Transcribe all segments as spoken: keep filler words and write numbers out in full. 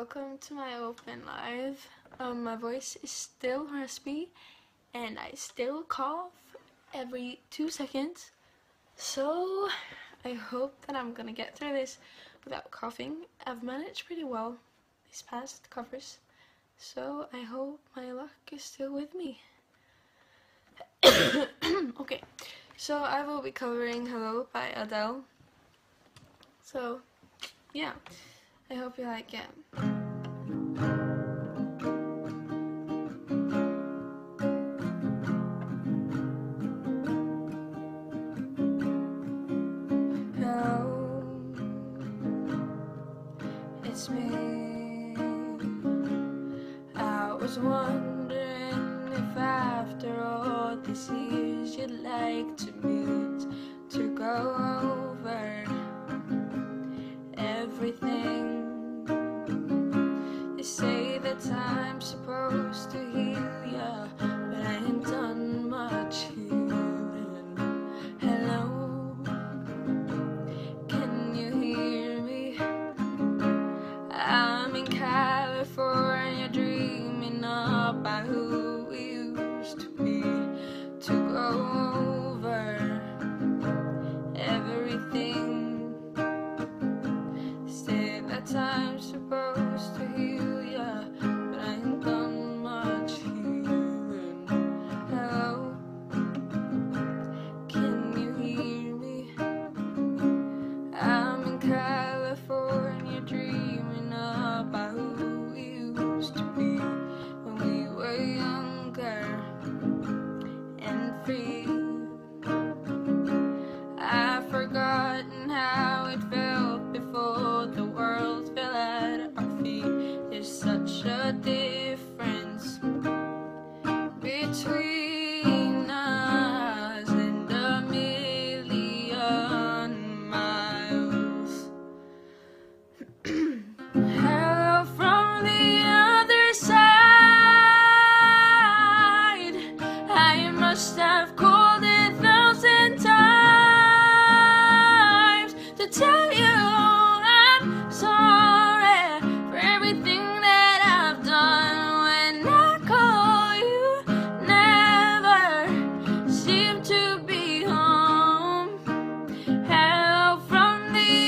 welcome to my open live. Um, my voice is still raspy and I still cough every two seconds. So I hope that I'm gonna get through this without coughing. I've managed pretty well these past covers, so I hope my luck is still with me. Okay, so I will be covering Hello by Adele. So yeah, I hope you like it. Hello, it's me. I was wondering if after all these years you'd like to meet to go over everything. They say that time's supposed to heal ya, but I ain't done much healing. Hello, can you hear me? I'm in California dreaming about who we used to be, to go over everything. Say that time's supposed to heal ya, but I ain't done much healing. Hello, can you hear me? I'm in California dreaming about who we used to be when we were younger and free. I've forgotten how it felt before the world fell at our feet. There's such a difference between us and a million miles. Hello from the other side. I must have called a thousand times to tell you I'm sorry for everything that I've done. When I call you, never seem to be home. Hello from the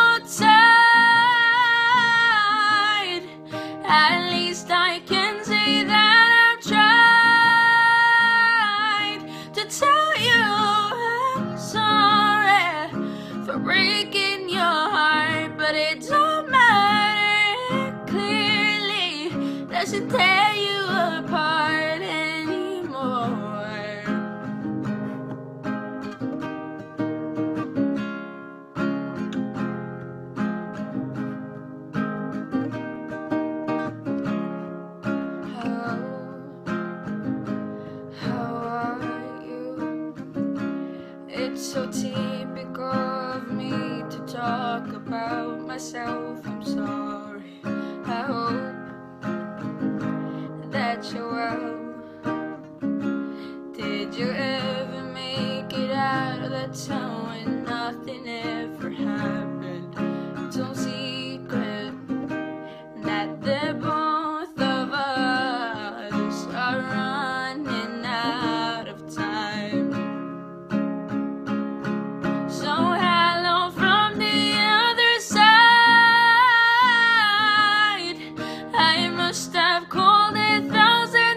outside. At least I can say that I've tried to tell you I'm sorry for breaking your heart, but it don't matter. It clearly doesn't tear you apart anymore. Hello, how are you? It's so typical of me to talk about myself. I'm sorry. I hope that you're well. Did you ever make it out of that town when nothing ever happened? It's no secret that the both of us are running out of time. So hello from the other side. I must have called a thousand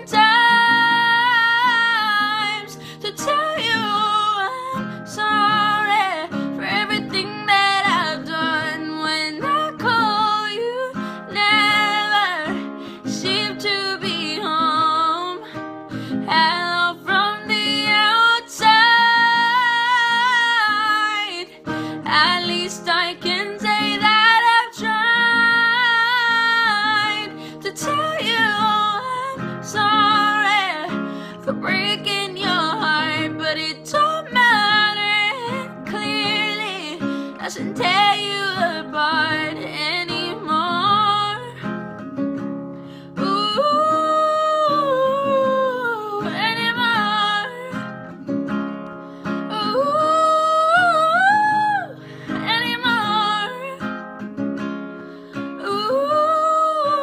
times to tell you I'm sorry for everything that I've done. When I call you, never seem to be home. Hello from the outside. At least I can say that I've tried to tell you I'm sorry for breaking your heart, but it don't matter. It clearly doesn't tear you apart anymore. Ooh, anymore. Ooh, anymore. Ooh.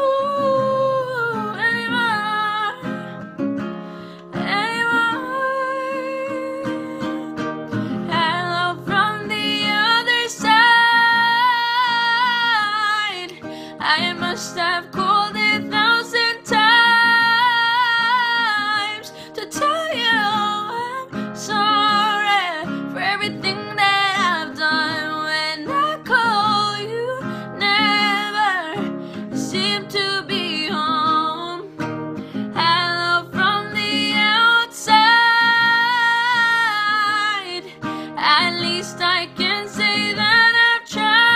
everything that I've done. When I call you, never seem to be home. Hello from the outside. At least I can say that I've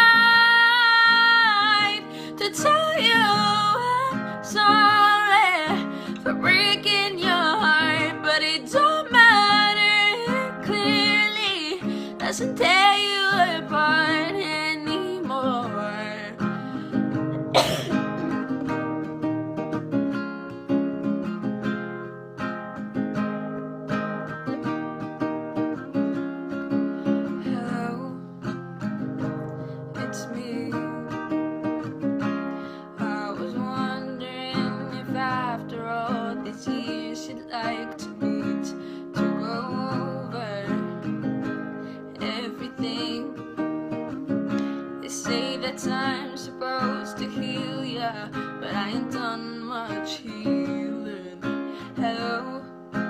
tried to tell you I'm sorry for breaking your heart, but it don't matter. It clearly doesn't tear you apart anymore. Hello, it's me. I was wondering if after all these years you'd like to meet, to go over everything. They say that time's supposed to heal ya, but I ain't done much healing. Hello,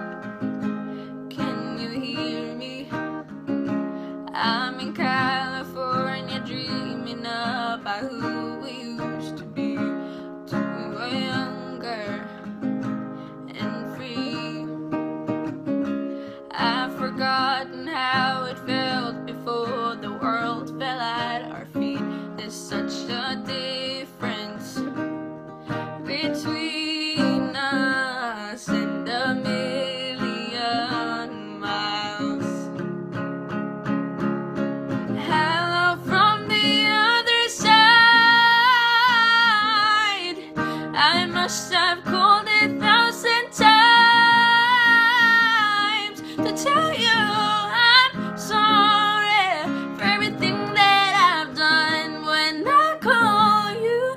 can you hear me? I'm in California dreaming about who we used to be, to we were younger and free. I've forgotten how it felt before the world fell at our feet. There's such a difference between us and a million miles. Hello from the other side. I must have called a thousand times to tell you I'm sorry for everything that I've done. When I call you,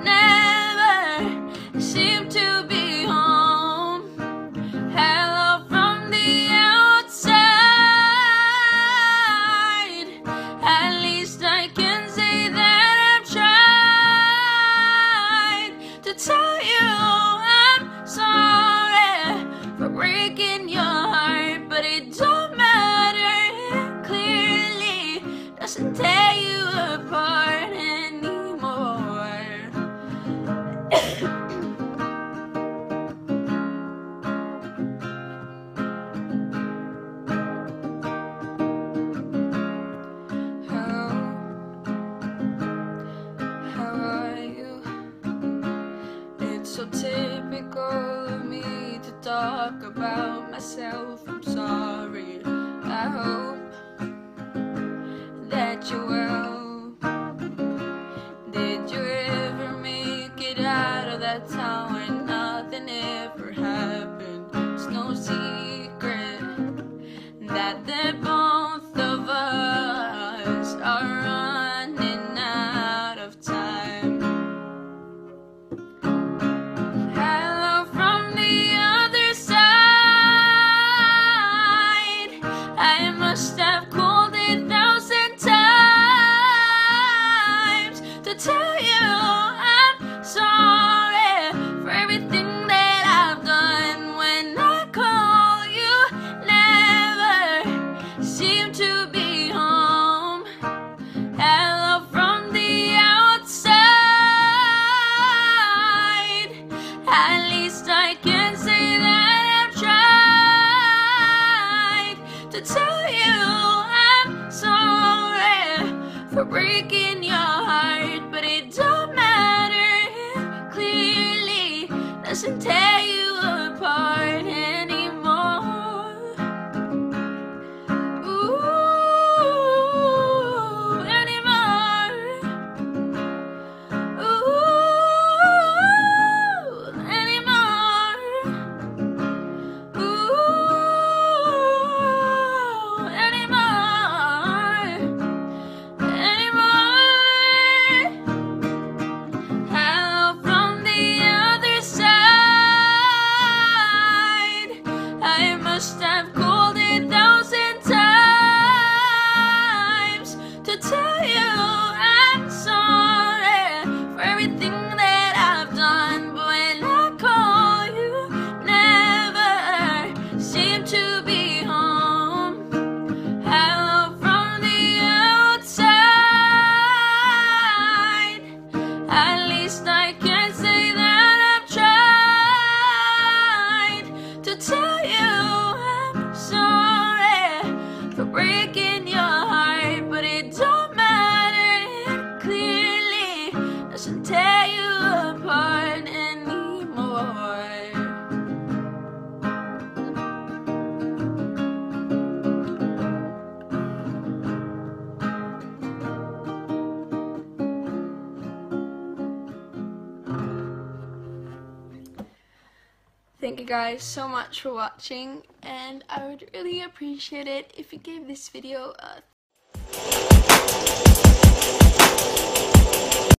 never seem to be home. Hello from the outside. At least I can say that I've tried to tell you I'm sorry for breaking your heart, but it don't matter. It clearly doesn't tear you apart anymore. How, how are you? It's so typical of me to talk about myself. I'm sorry. I hope that you're well. Did you ever make it out of that town where nothing ever happened? It's no secret that the both of us are running out of time. Hello from the other side. I must have called a thousand times to tell you I'm sorry for everything that I've done. When I call you, never seem to be home. Hello from the outside. At least I can say that I've tried to tell you I'm sorry for breaking your heart, but it don't matter. It clearly doesn't tear you apart anymore. Ooh, anymore. Ooh, anymore. Ooh, anymore. Anymore. Thank you guys so much for watching, and I would really appreciate it if you gave this video a